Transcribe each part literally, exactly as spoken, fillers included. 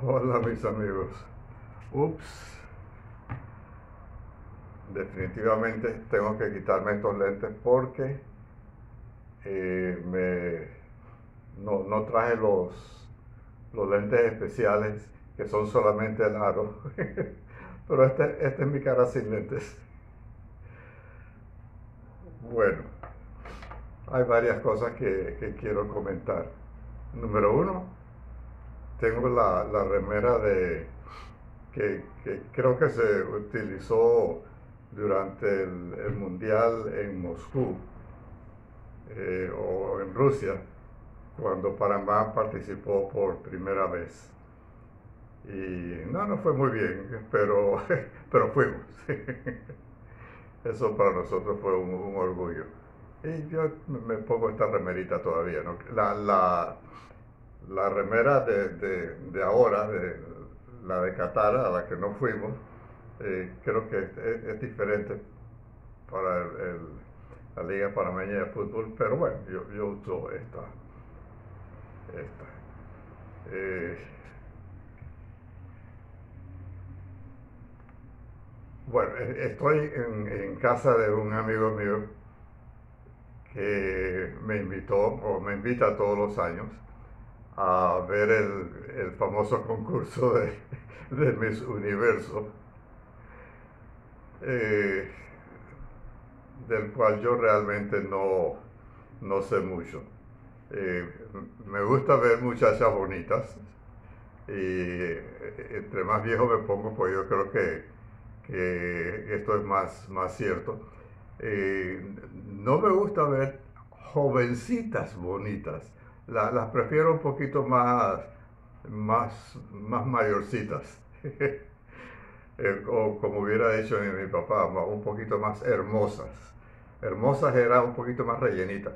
Hola mis amigos. Ups, definitivamente tengo que quitarme estos lentes porque eh, me, no, no traje los, los lentes especiales que son solamente el aro. Pero este, esta es mi cara sin lentes. Bueno, hay varias cosas que, que quiero comentar. Número uno, tengo la, la remera de que, que creo que se utilizó durante el, el Mundial en Moscú eh, o en Rusia, cuando Panamá participó por primera vez. Y no, no fue muy bien, pero, pero fuimos. Eso para nosotros fue un, un orgullo. Y yo me pongo esta remerita todavía, ¿no? La, la, la remera de, de, de ahora, de, la de Qatar, a la que no fuimos, eh, creo que es, es, es diferente para el, el, la Liga Panameña de Fútbol, pero bueno, yo, yo uso esta. esta. Eh, bueno, estoy en, en casa de un amigo mío que me invitó o me invita todos los años a ver el, el famoso concurso de, de Miss Universo, eh, del cual yo realmente no, no sé mucho. Eh, me gusta ver muchachas bonitas y entre más viejo me pongo, pues yo creo que, que esto es más, más cierto. Eh, no me gusta ver jovencitas bonitas, la, las prefiero un poquito más, más, más mayorcitas. Eh, o como hubiera dicho mi, mi papá, un poquito más hermosas. Hermosas era un poquito más rellenitas.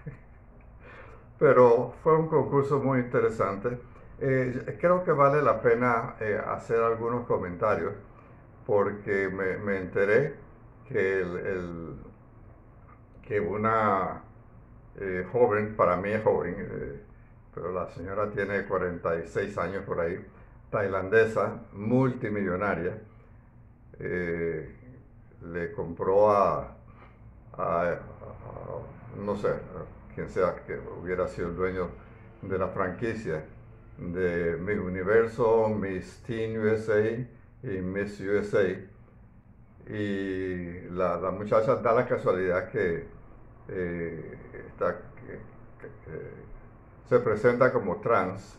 Pero fue un concurso muy interesante. Eh, creo que vale la pena eh, hacer algunos comentarios porque me, me enteré que, el, el, que una eh, joven, para mí es joven, eh, pero la señora tiene cuarenta y seis años por ahí, tailandesa, multimillonaria, eh, le compró a, a, a, no sé, quien sea que hubiera sido el dueño de la franquicia de Miss Universo, Miss Teen U S A y Miss U S A. Y la, la muchacha da la casualidad que, eh, está, que, que eh, se presenta como trans.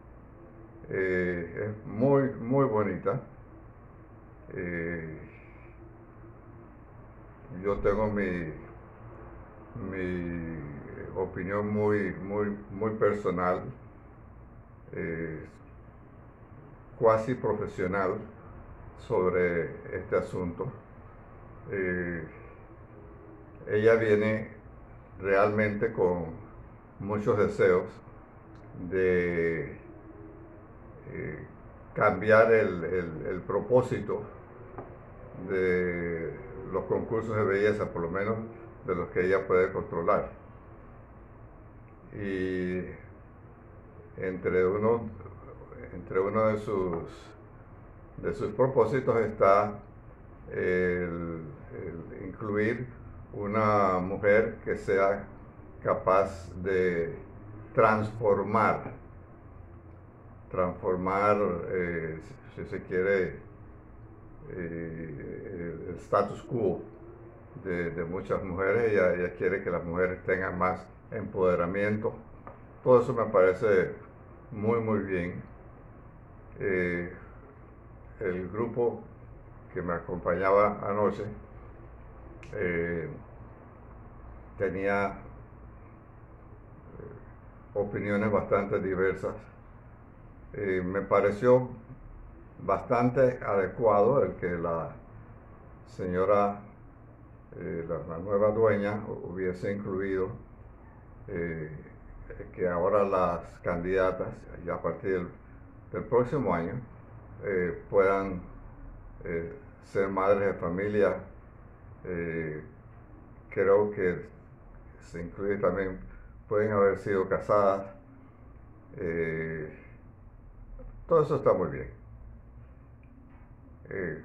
Eh, es muy, muy bonita. Eh, yo tengo mi, mi opinión muy, muy, muy personal, eh, cuasi profesional sobre este asunto. Eh, ella viene realmente con muchos deseos de eh, cambiar el, el, el propósito de los concursos de belleza, por lo menos de los que ella puede controlar. Y entre uno, entre uno de sus, de sus propósitos está el, el incluir una mujer que sea capaz de transformar, transformar, eh, si se quiere, eh, el status quo de, de muchas mujeres. Ella, ella quiere que las mujeres tengan más empoderamiento. Todo eso me parece muy, muy bien. Eh, el grupo que me acompañaba anoche eh, tenía opiniones bastante diversas. Eh, me pareció bastante adecuado el que la señora, eh, la, la, nueva dueña, hubiese incluido eh, que ahora las candidatas, ya a partir del, del próximo año, eh, puedan eh, ser madres de familia. Eh, creo que se incluye también, pueden haber sido casadas. Eh, todo eso está muy bien. Eh,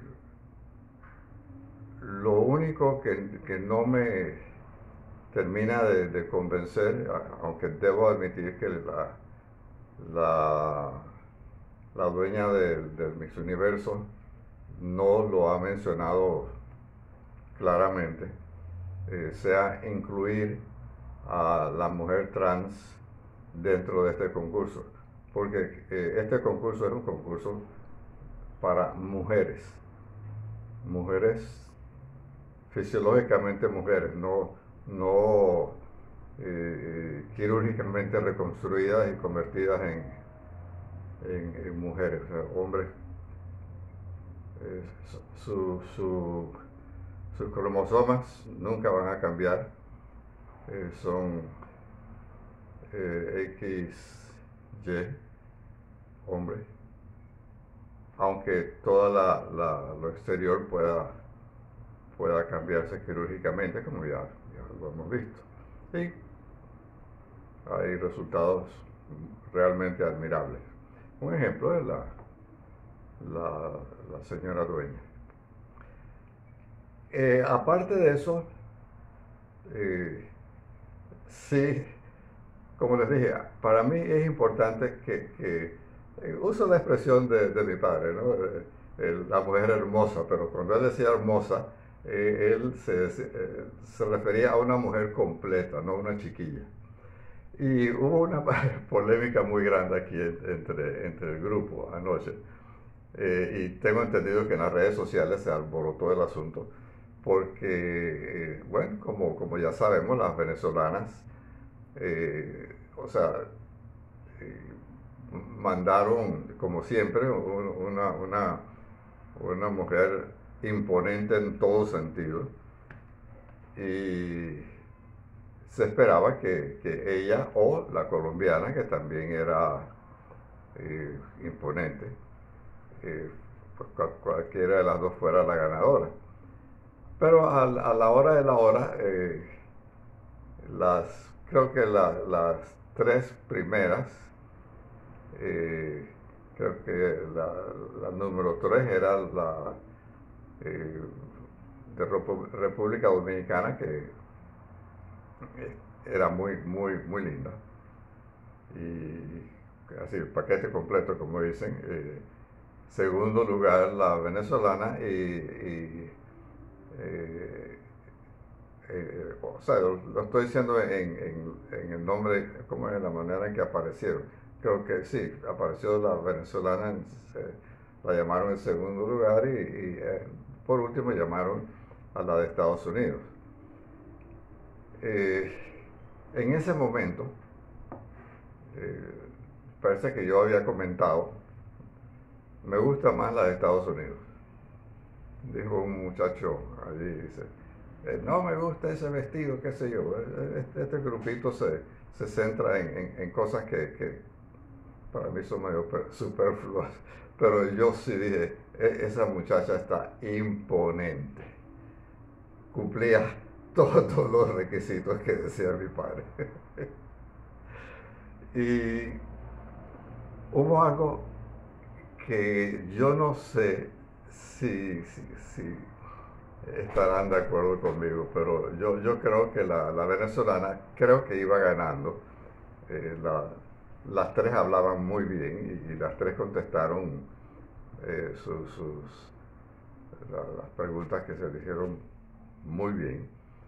lo único que, que no me termina de, de convencer, aunque debo admitir que la, la, la dueña del, del Miss Universo no lo ha mencionado claramente, eh, sea incluir a la mujer trans dentro de este concurso, porque eh, este concurso es un concurso para mujeres, mujeres fisiológicamente mujeres, no, no eh, quirúrgicamente reconstruidas y convertidas en, en, en mujeres, o sea, hombres. Eh, su, su, sus cromosomas nunca van a cambiar, eh, son eh, X Y, hombre, aunque toda la, la, lo exterior pueda, pueda cambiarse quirúrgicamente, como ya, ya lo hemos visto. Y hay resultados realmente admirables. Un ejemplo es la, la, la señora dueña. Eh, aparte de eso, eh, sí, como les dije, para mí es importante que, que eh, uso la expresión de, de mi padre, ¿no? Eh, el- la mujer hermosa, pero cuando él decía hermosa, eh, él se, se, eh, se refería a una mujer completa, no a una chiquilla. Y hubo una polémica muy grande aquí entre, entre el grupo anoche. Eh, y tengo entendido que en las redes sociales se alborotó el asunto porque, eh, bueno, como, como ya sabemos, las venezolanas, eh, o sea, eh, mandaron, como siempre, un- una, una, una mujer imponente en todo sentido. Y se esperaba que, que ella o la colombiana, que también era eh, imponente, eh, pues cual- cualquiera de las dos fuera la ganadora. Pero a, a la hora de la hora, eh, las, creo que la- las tres primeras, eh, creo que la, la número tres era la eh, de Repu- República Dominicana, que eh, era muy, muy, muy linda. Y así, el paquete completo, como dicen. Eh, segundo lugar, la venezolana y, y, eh, eh, o sea, lo, lo estoy diciendo en, en, en el nombre, como en la manera en que aparecieron. Creo que sí, apareció la venezolana, en- se- la llamaron en segundo lugar y, y, eh, por último llamaron a la de Estados Unidos. Eh, en ese momento, eh, parece que yo había comentado, me gusta más la de Estados Unidos. Dijo un muchacho allí, dice, "Eh, no me gusta ese vestido, qué sé yo. Eh, Este, este grupito se, se centra en, en- en cosas que, que para mí son medio per- superfluas. Pero yo sí dije, "E- esa muchacha está imponente. Cumplía todos los requisitos que decía mi padre." Y hubo algo que yo no sé si, si, si estarán de acuerdo conmigo, pero yo, yo creo que la, la venezolana creo que iba ganando. Eh, la- las tres hablaban muy bien y, y las tres contestaron eh, sus, sus- la- las preguntas que se le hicieron muy bien.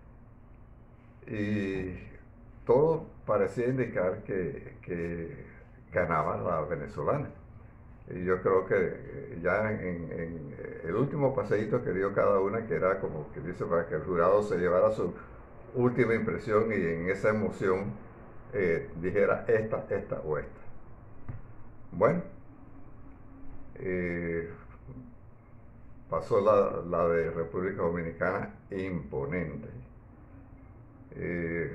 Y todo parecía indicar que, que ganaba la venezolana. Y yo creo que eh, ya en, en el último paseíto que dio cada una, que era como que dice para que el jurado se llevara su última impresión y en esa emoción eh, dijera esta, esta o esta. Bueno, eh, pasó la, la de República Dominicana imponente. Eh,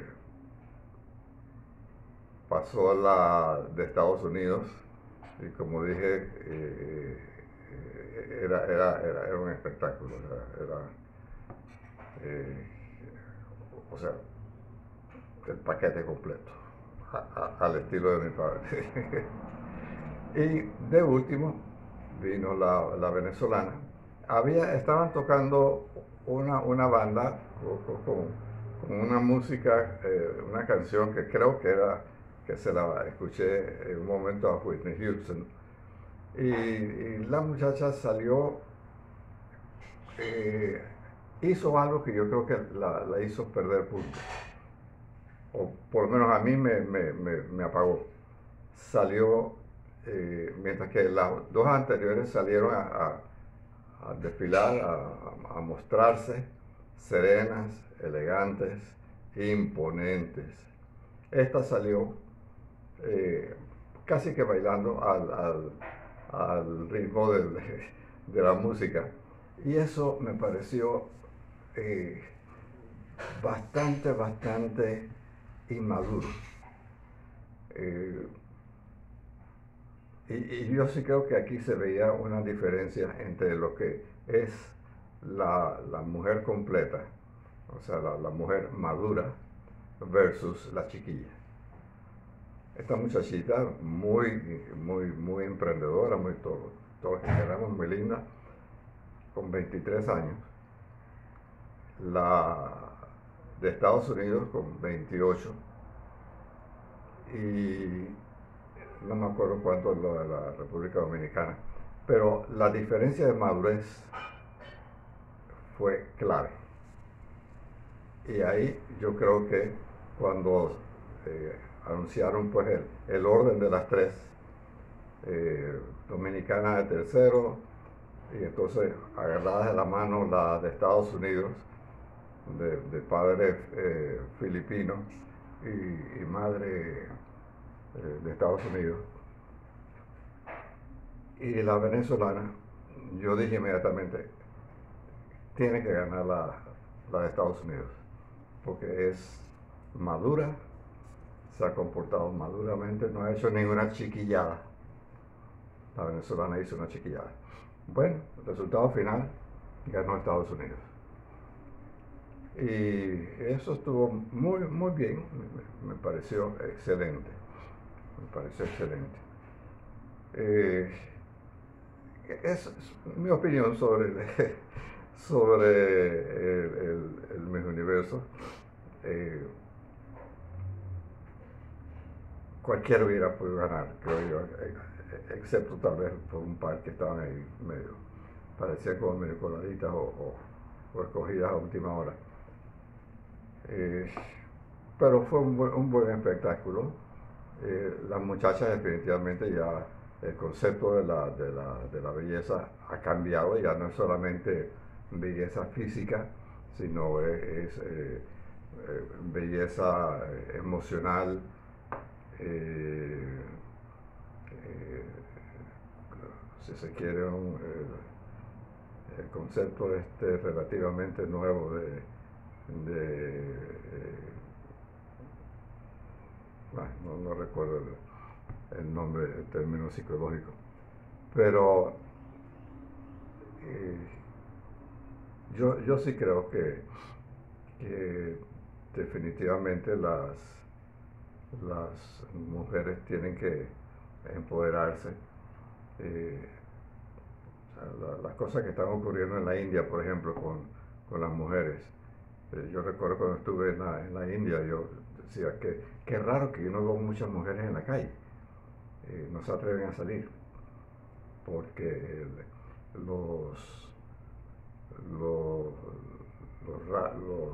pasó la de Estados Unidos y como dije, eh, eh, era, era, era, era un espectáculo. Era, era, eh, o sea, el paquete completo, a- a- al estilo de mi padre. Y de último vino la, la venezolana. Había, estaban tocando una, una banda con, con- con una música, eh, una canción que creo que era, que se la escuché en un momento a Whitney Houston. Y, y la muchacha salió, eh, hizo algo que yo creo que la, la hizo perder puntos. O por lo menos a mí me, me, me, me apagó. Salió, eh, mientras que las dos anteriores salieron a, a- a desfilar, a, a mostrarse serenas, elegantes, imponentes. Esta salió eh, casi que bailando al, al- al ritmo del- de la música. Y eso me pareció eh, bastante, bastante inmaduro. Eh, Y, y yo sí creo que aquí se veía una diferencia entre lo que es la, la mujer completa, o sea, la, la mujer madura, versus la chiquilla. Esta muchachita muy, muy, muy emprendedora, muy todo, todo lo que queramos, muy linda, con veintitrés años. La de Estados Unidos con veintiocho. Y no me acuerdo cuánto es lo de la República Dominicana. Pero la diferencia de madurez fue clave. Y ahí yo creo que cuando eh, anunciaron pues el, el orden de las tres, eh, dominicana de tercero, y entonces agarradas de la mano la de Estados Unidos, de, de padre eh, filipino y, y madre eh, de Estados Unidos, y la venezolana, yo dije inmediatamente, tiene que ganar la, la de Estados Unidos, porque es madura, se ha comportado maduramente, no ha hecho ninguna chiquillada. La venezolana hizo una chiquillada. Bueno, el resultado final ganó Estados Unidos. Y eso estuvo muy, muy bien, me, me pareció excelente, me pareció excelente. Eh, es, es mi opinión sobre, sobre el, el, el Miss Universo. Eh, Cualquiera hubiera podido ganar, creo yo, excepto tal vez por un par que estaban ahí medio, parecían como medio coladitas o, o, o escogidas a última hora. Eh, pero fue un buen, un buen espectáculo. Eh, las muchachas definitivamente ya, el concepto de la, de, la, de la belleza ha cambiado, ya no es solamente belleza física, sino es, es eh, eh, belleza emocional, eh, eh, si se quiere, un, eh, el concepto este relativamente nuevo de, de eh, no, no, recuerdo el, el nombre, el término psicológico, pero eh, yo, yo sí creo que, que definitivamente las, las mujeres tienen que empoderarse. Eh, la, las cosas que están ocurriendo en la India, por ejemplo, con, con las mujeres. Eh, yo recuerdo cuando estuve en la, en la India, yo decía que qué raro que yo no veo muchas mujeres en la calle. Eh, no se atreven a salir porque el, los, los, los, los,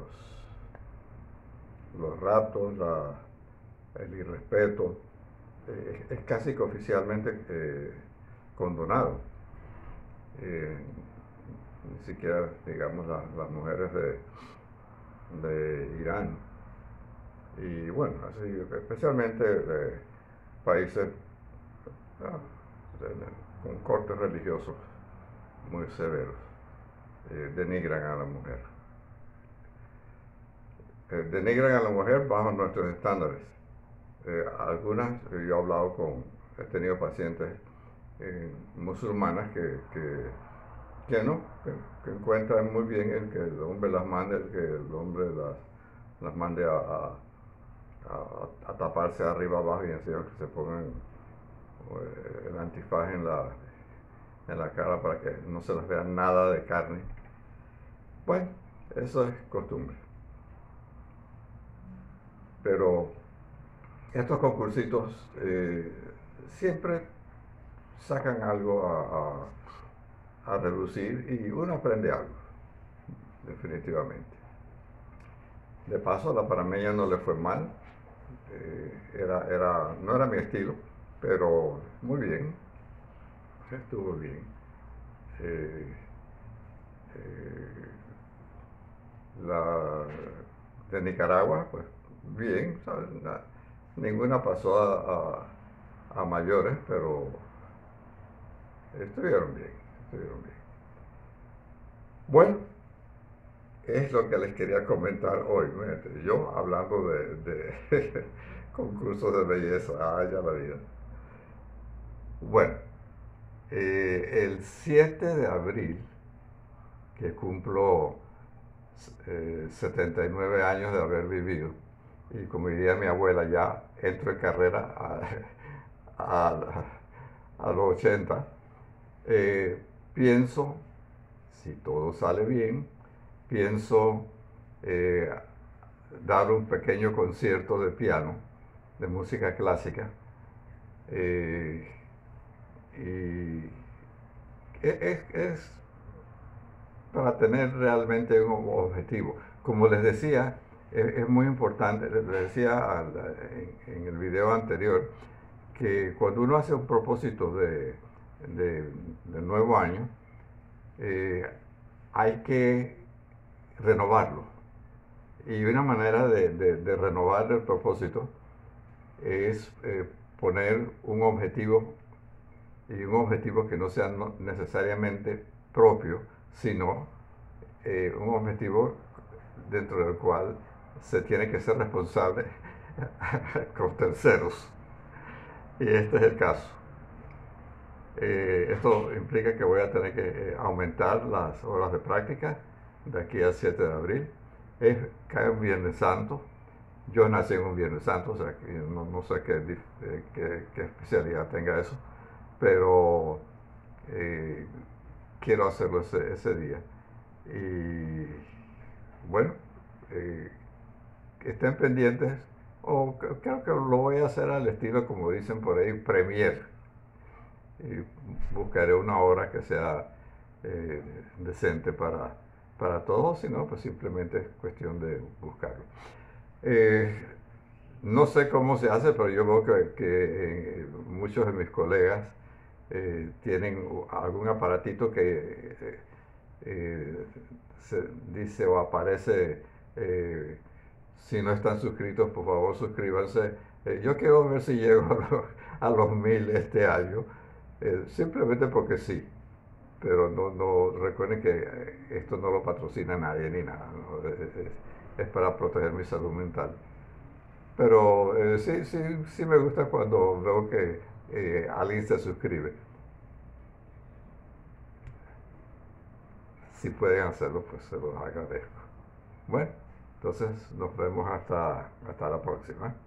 los raptos, la, el irrespeto, eh, es casi que oficialmente eh, condonado. Eh, Ni siquiera, digamos, la, las mujeres de, de Irán. Y bueno, así, especialmente de países ah, de, de, con cortes religiosos muy severos, eh, denigran a la mujer. Eh, denigran a la mujer bajo nuestros estándares. Eh, algunas, eh, yo he hablado con, he tenido pacientes eh, musulmanas que, que, que no, que, que encuentran muy bien el que el hombre las mande, el que el hombre las, las mande a, a, a, a taparse arriba abajo y encima que se pongan eh, el antifaz en la, en la cara para que no se les vea nada de carne. Bueno, eso es costumbre. Pero estos concursitos eh, siempre sacan algo a, a, a relucir y uno aprende algo, definitivamente. De paso, a la panameña no le fue mal, eh, era, era, no era mi estilo, pero muy bien, estuvo bien. Eh, eh, la de Nicaragua, pues bien, ¿sabes? Na- ninguna pasó a, a- a mayores, pero estuvieron bien, estuvieron bien. Bueno, es lo que les quería comentar hoy. Fíjate, yo hablando de, de concursos de belleza, ay, ya la vida. Bueno, eh, el siete de abril, que cumplo eh, setenta y nueve años de haber vivido, y como diría mi abuela, ya entro en carrera a, a, a los ochenta, eh, pienso, si todo sale bien, pienso eh, dar un pequeño concierto de piano, de música clásica, eh, y es, es, para tener realmente un objetivo. Como les decía, es, es muy importante, les decía al, en, en, el video anterior, que cuando uno hace un propósito de, de, de nuevo año, eh, hay que renovarlo. Y una manera de, de, de renovar el propósito es eh, poner un objetivo, y un objetivo que no sea no necesariamente propio, sino eh, un objetivo dentro del cual se tiene que ser responsable con terceros. Y este es el caso. Eh, esto implica que voy a tener que eh, aumentar las horas de práctica de aquí al siete de abril. Es, cae un Viernes Santo. Yo nací en un Viernes Santo, o sea que no, no sé qué, eh, qué, qué, especialidad tenga eso, pero eh, quiero hacerlo ese, ese, día. Y bueno, eh, estén pendientes, o creo que lo voy a hacer al estilo, como dicen por ahí, premier. Y buscaré una hora que sea eh, decente para, para todos, si no, pues simplemente es cuestión de buscarlo. Eh, no sé cómo se hace, pero yo veo que, que eh, muchos de mis colegas eh, tienen algún aparatito que eh, eh, se dice o aparece, eh, si no están suscritos, por favor suscríbanse. Eh, yo quiero ver si llego a los, a los mil este año, eh, simplemente porque sí. Pero no, no recuerden que esto no lo patrocina nadie ni nada, ¿no? es, es, es para proteger mi salud mental. Pero eh, sí, sí, sí me gusta cuando veo que eh, alguien se suscribe. Si pueden hacerlo, pues se los agradezco. Bueno, entonces nos vemos hasta, hasta la próxima.